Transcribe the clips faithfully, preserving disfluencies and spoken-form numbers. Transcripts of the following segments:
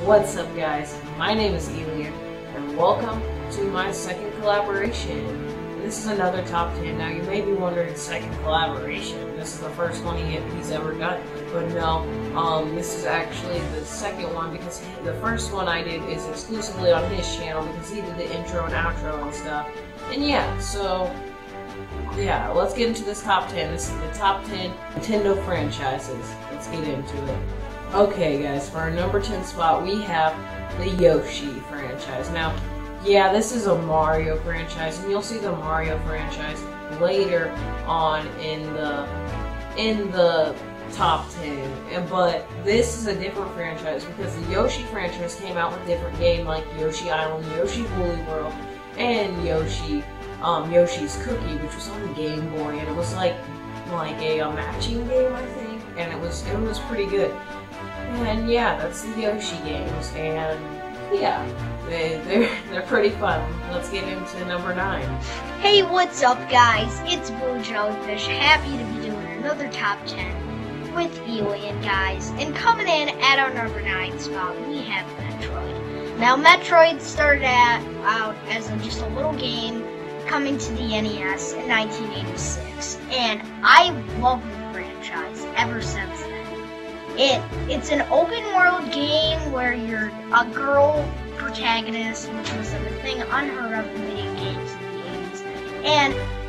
What's up, guys? My name is Elian, and welcome to my second collaboration. This is another top ten. Now, you may be wondering, second collaboration. This is the first one he, he's ever done, but no, um, this is actually the second one because the first one I did is exclusively on his channel because he did the intro and outro and stuff. And yeah, so yeah, let's get into this top ten. This is the top ten Nintendo franchises. Let's get into it. Okay, guys, for our number ten spot, we have the Yoshi franchise. Now, yeah, this is a Mario franchise, and you'll see the Mario franchise later on in the in the top ten. And but this is a different franchise because the Yoshi franchise came out with different games like Yoshi Island, Yoshi Woolly World, and Yoshi um, Yoshi's Cookie, which was on the Game Boy, and it was like like a, a matching game, I think, and it was it was pretty good. And yeah, that's the Yoshi games, and yeah, they, they're, they're pretty fun. Let's get into number nine. Hey, what's up, guys? It's Blue Jellyfish, happy to be doing another top ten with Elian, guys. And coming in at our number nine spot, we have Metroid. Now, Metroid started at, out as a, just a little game coming to the N E S in nineteen eighty-six, and I love the franchise ever since then. It it's an open world game where you're a girl protagonist, which was a thing unheard of in video games in the eighties. And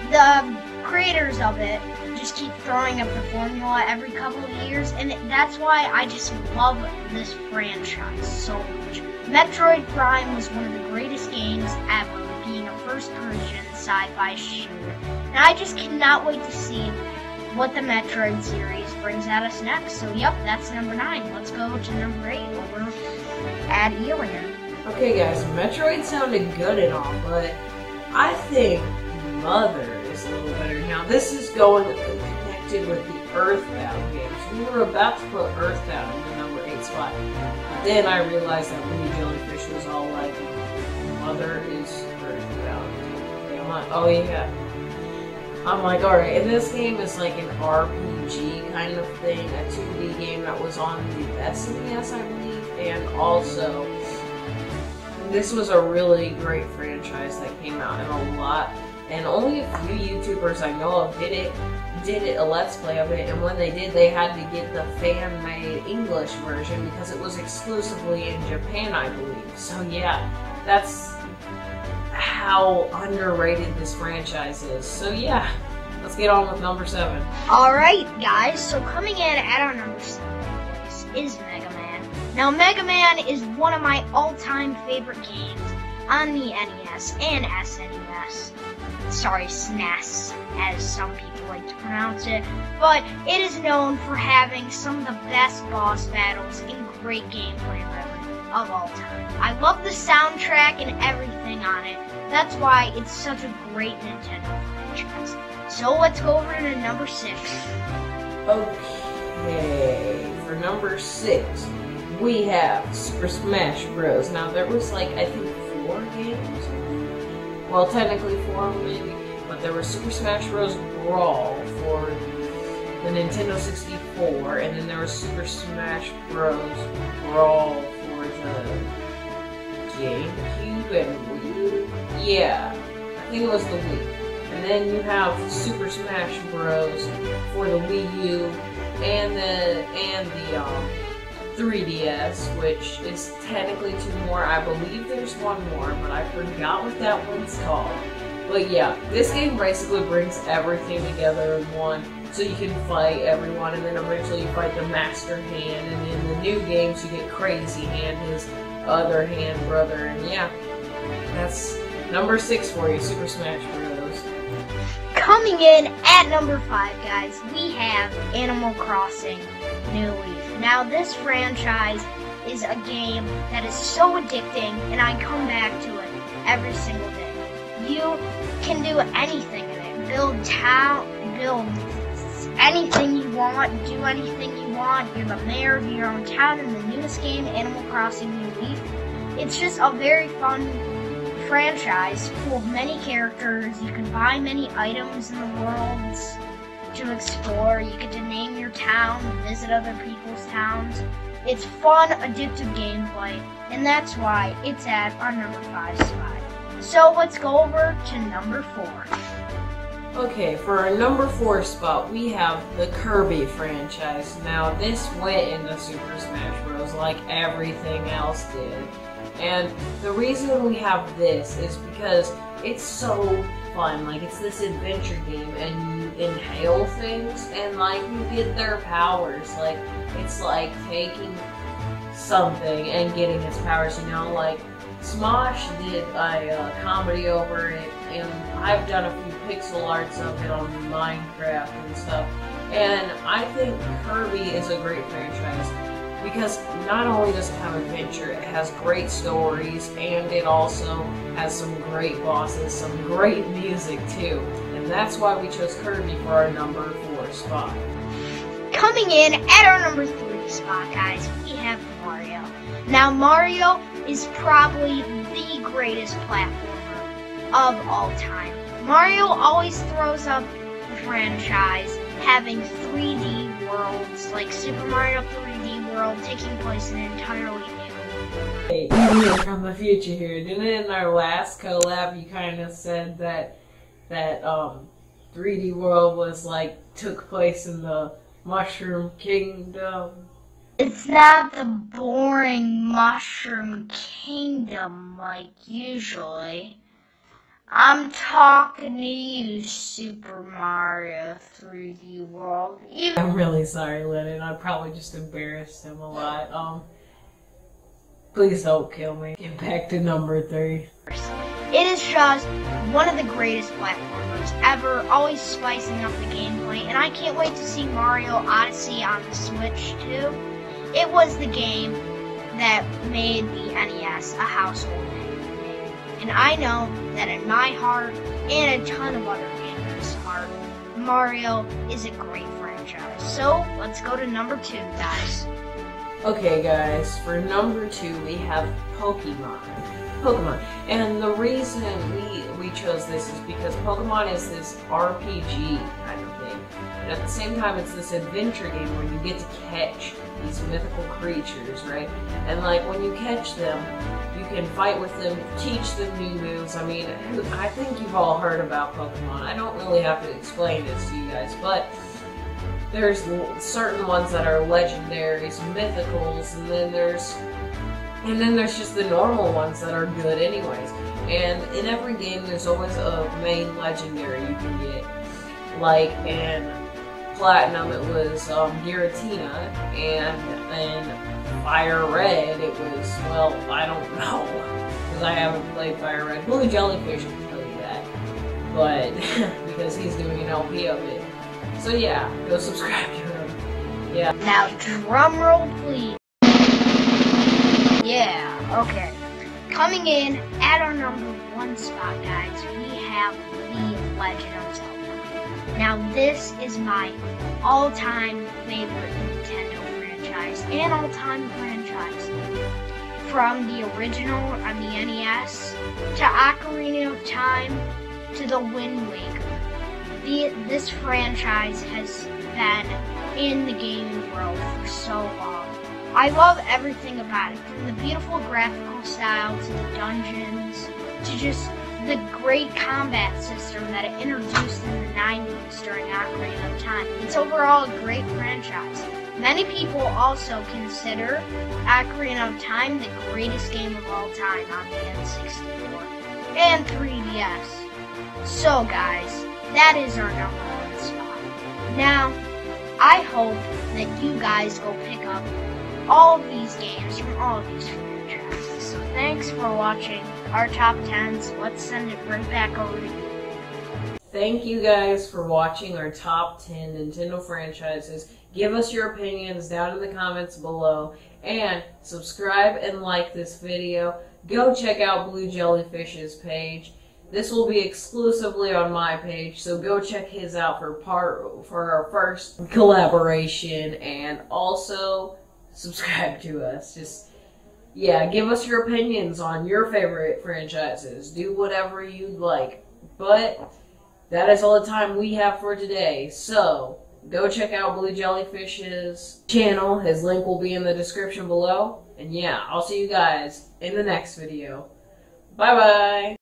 the creators of it just keep throwing up the formula every couple of years, and that's why I just love this franchise so much. Metroid Prime was one of the greatest games ever, being a first-person sci-fi shooter. And I just cannot wait to see what the Metroid series brings at us next. So yep, that's number nine. Let's go to number eight over at Elian. Okay, guys, Metroid sounded good and all, but I think Mother is a little better. Now, this is going connected with the Earthbound games. We were about to put Earthbound in the number eight spot, but then I realized that Blue Jellyfish was all like, Mother is Earthbound. Okay, I'm like, oh yeah. I'm like, alright, and this game is like an R P G kind of thing, a two D game that was on the S N E S, I believe, and also, this was a really great franchise that came out, and a lot, and only a few YouTubers I know of did it, did it, a Let's Play of it, and when they did, they had to get the fan-made English version because it was exclusively in Japan, I believe. So yeah, that's how underrated this franchise is. So yeah, let's get on with number seven. Alright, guys, so coming in at our number seven place is Mega Man. Now, Mega Man is one of my all-time favorite games on the N E S and S N E S. Sorry, S N E S, as some people like to pronounce it. But it is known for having some of the best boss battles and great gameplay of all time. I love the soundtrack and everything on it. That's why it's such a great Nintendo franchise. So let's go over to number six. Okay, for number six, we have Super Smash Bros. Now, there was like, I think, four games? Well, technically four, maybe. But there was Super Smash Bros. Brawl for the Nintendo sixty-four, and then there was Super Smash Bros. Brawl for the GameCube and Wii? Yeah, I think it was the Wii. And then you have Super Smash Bros. For the Wii U and the and the um, three D S, which is technically two more. I believe there's one more, but I forgot what that one's called. But yeah, this game basically brings everything together in one, so you can fight everyone, and then eventually you fight the Master Hand, and in the new games you get Crazy Hand, his other hand brother, and yeah, that's number six for you, Super Smash Bros. Coming in at number five, guys, we have Animal Crossing New Leaf. Now, this franchise is a game that is so addicting, and I come back to it every single day. You can do anything in it. Build town, build anything you want, do anything you want. You're the mayor of your own town in the newest game, Animal Crossing New Leaf. It's just a very fun franchise full of many characters. You can buy many items in the world to explore. You get to name your town, visit other people's towns. It's fun, addictive gameplay, and that's why it's at our number five spot. So let's go over to number four. Okay, for our number four spot, we have the Kirby franchise. Now, this went into Super Smash Bros. Like everything else did. And the reason we have this is because it's so fun. Like, it's this adventure game, and you inhale things, and, like, you get their powers. Like, it's like taking something and getting its powers, you know? Like, Smosh did a uh, comedy over it, and I've done a few pixel arts of it on Minecraft and stuff. And I think Kirby is a great franchise because not only does it have adventure, it has great stories, and it also has some great bosses, some great music too. And that's why we chose Kirby for our number four spot. Coming in at our number three spot, guys, we have Mario. Now, Mario is probably the greatest platformer of all time. Mario always throws up the franchise having three D worlds, like Super Mario three D World taking place in an entirely new. Hey, you're from the future here. Didn't in our last collab you kind of said that that um three D World was like took place in the Mushroom Kingdom? It's not the boring Mushroom Kingdom like usually. I'm talking to you, Super Mario three D World. You I'm really sorry, Lennon. I probably just embarrassed him a lot. Um, please don't kill me. Get back to number three. It is just one of the greatest platformers ever, always spicing up the gameplay, and I can't wait to see Mario Odyssey on the Switch too. It was the game that made the N E S a household name, and I know that in my heart and a ton of other gamers' heart, Mario is a great franchise. So let's go to number two, guys. Okay, guys, for number two we have Pokemon. Pokemon. And the reason we, we chose this is because Pokemon is this R P G kind of thing. And at the same time, it's this adventure game where you get to catch these mythical creatures, right? And like, when you catch them, you can fight with them, teach them new moves. I mean, I think you've all heard about Pokemon. I don't really have to explain this to you guys, but there's certain ones that are legendaries, mythicals, and then there's And then there's just the normal ones that are good anyways. And in every game, there's always a main legendary you can get. Like in Platinum, it was um, Giratina, and in Fire Red, it was, well, I don't know, because I haven't played Fire Red. Blue Jellyfish can tell you that, but because he's doing an L P of it. So yeah, go subscribe to him. Yeah. Now, drum roll, please. Yeah, okay. Coming in at our number one spot, guys, we have The Legend of Zelda. Now, this is my all-time favorite Nintendo franchise and all-time franchise. From the original on the N E S to Ocarina of Time to The Wind Waker. The, this franchise has been in the gaming world for so long. I love everything about it, from the beautiful graphical style to the dungeons, to just the great combat system that it introduced in the nineties during Ocarina of Time. It's overall a great franchise. Many people also consider Ocarina of Time the greatest game of all time on the N sixty-four and three D S. So guys, that is our number one spot. Now, I hope that you guys go pick up all of these games from all of these franchises. So thanks for watching our top tens. Let's send it right back over to you. Thank you guys for watching our top ten Nintendo franchises. Give us your opinions down in the comments below. And subscribe and like this video. Go check out Blue Jellyfish's page. This will be exclusively on my page, so go check his out for part for our first collaboration, and also subscribe to us. Just, yeah, give us your opinions on your favorite franchises. Do whatever you'd like. But that is all the time we have for today. So, go check out Blue Jellyfish's channel. His link will be in the description below. And yeah, I'll see you guys in the next video. Bye bye!